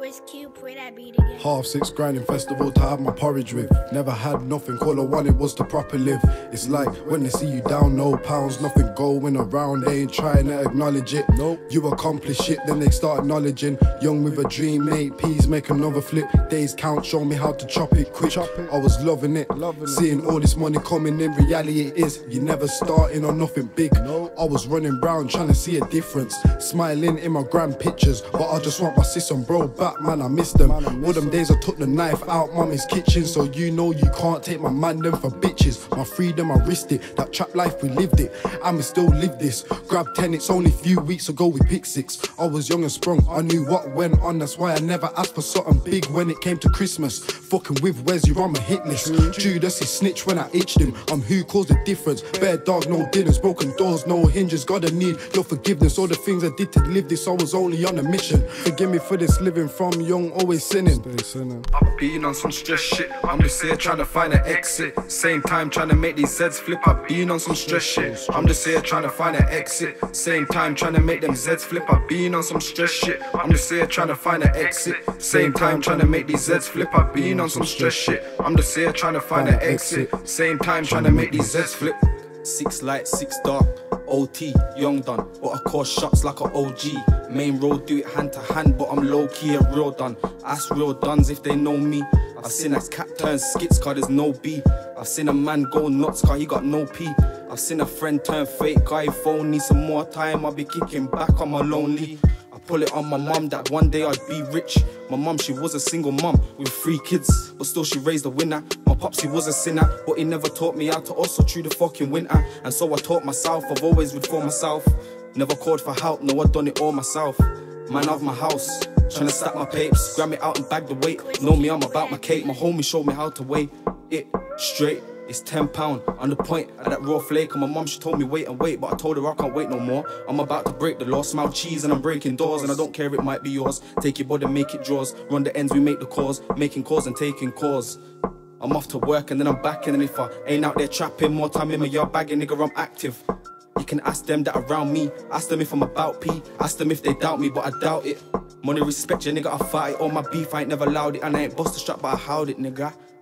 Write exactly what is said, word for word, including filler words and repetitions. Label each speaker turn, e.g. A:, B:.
A: Where's Q? Play that beat again.
B: Half six grinding festival to have my porridge with. Never had nothing, all I wanted was to proper live. It's like when they see you down, no pounds, nothing going around, they ain't trying to acknowledge it. Nope. You accomplish it, then they start acknowledging. Young with a dream, eight P's, make another flip. Days count, show me how to chop it quick. Chop it. I was loving it, loving seeing it. All this money coming in, reality it is. You never starting on nothing big. No. I was running round trying to see a difference. Smiling in my grand pictures, but I just want my sis and bro back, man, I miss them. Man, I miss All them days I took the knife out mummy's kitchen, so you know you can't take my man them for bitches. My freedom, I risked it, that trap life we lived it, I'ma still live this. Grab ten, it's only few weeks ago we picked six. I was young and sprung, I knew what went on, that's why I never asked for something big when it came to Christmas. Fucking with Wes, you're on my hit list. Judas is snitch when I itched him, I'm who caused the difference. Bare dog, no dinners, broken doors, no hinges. Gotta need your forgiveness, all the things I did to live this, I was only on a mission. Forgive me for this, living from young, always sinning.
C: I've been on some stress shit, I'm just here trying to find an exit. Same time trying to make these Zeds flip, I've been on some stress shit. I'm just here trying to find an exit. Same time trying to make them Zeds flip, I've been on some stress shit. I'm just here trying to find an exit. Same time trying to make these Zeds flip, I've been on some stress shit. I'm just here trying to find an exit. Same time trying to make these Zeds flip. Six light, six dark, O T, young done, but I call shots like a O G. Main road, do it hand to hand, but I'm low key and real done. Ask real duns if they know me. I've seen a cat turn skits car there's no B. I've seen a man go nuts car he got no P. I've seen a friend turn fake guy phone. Need some more time, I'll be kicking back on my lonely. I pull it on my mum that one day I'd be rich. My mum, she was a single mum with three kids, but still she raised a winner. My pops, he was a sinner, but he never taught me how to hustle through the fucking winter. And so I taught myself, I've always would for myself. Never called for help, no, I done it all myself. Man of my house, trying to stack my papes, grab it out and bag the weight. Know me, I'm about my cake, my homie showed me how to weigh it straight. It's ten pound on the point at that raw flake. And my mum, she told me wait and wait, but I told her I can't wait no more. I'm about to break the law, smell cheese and I'm breaking doors. And I don't care, it might be yours. Take your body, make it draws. Run the ends, we make the calls. Making calls and taking calls. I'm off to work and then I'm back. And then if I ain't out there trapping, more time in my yard bagging, nigga, I'm active. You can ask them that around me. Ask them if I'm about P. Ask them if they doubt me, but I doubt it. Money, respect, ya nigga, I fight it. All my beef, I ain't never allowed it. And I ain't bust the strap, but I howled it, nigga.